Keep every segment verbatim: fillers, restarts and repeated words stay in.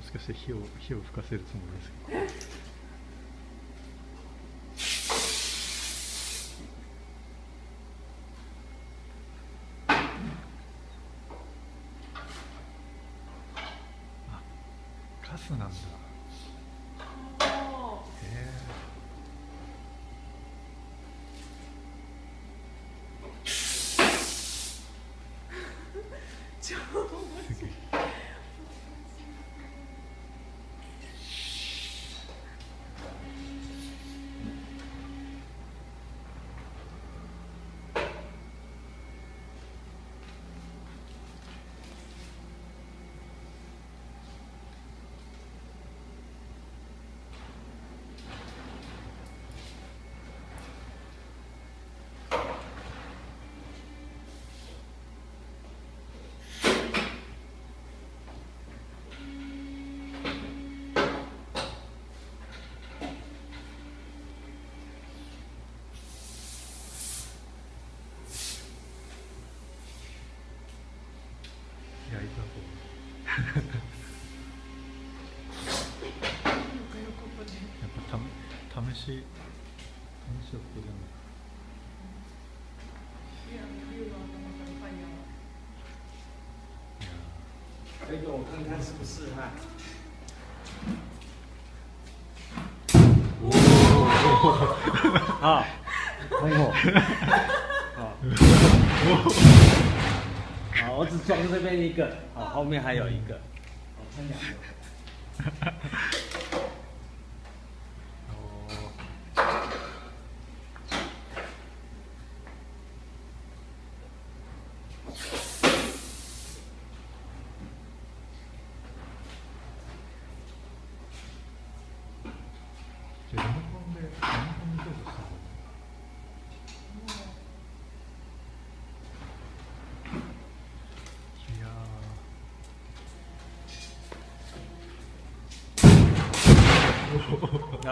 しかして火を火を吹かせるつもりですか。ガスなんだ。へえ。 超面白い。 焼いた方。やっぱた試し試しをこじゃない。 这个我看看是不是哈。啊，很好。好。好，我只装这边一个，好，后面还有一个，我看两个。 じゃあリモコンでリモコンでどうですか。 啊，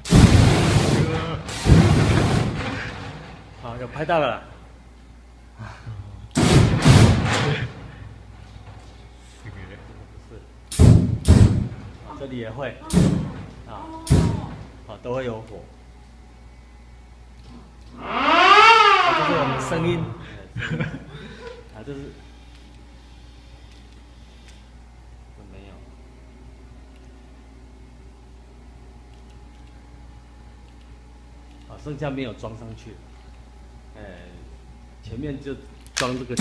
好，有拍到了啦。这里也会，啊，好，都会有火。啊，这是我们声音，啊，这是，没有。啊，剩下没有装上去，哎，前面就装这个，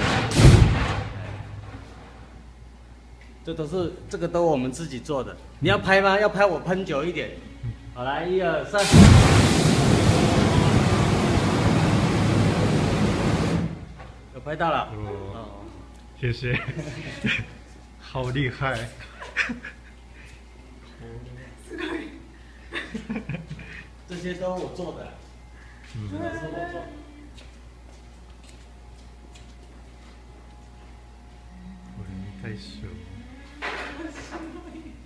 这都是这个都我们自己做的。你要拍吗？要拍我喷久一点。好，来，一二三。有拍到了。哦， 谢谢，好厉害。 这些都我做的，嗯，都是我做的。 これ見たいっしょ。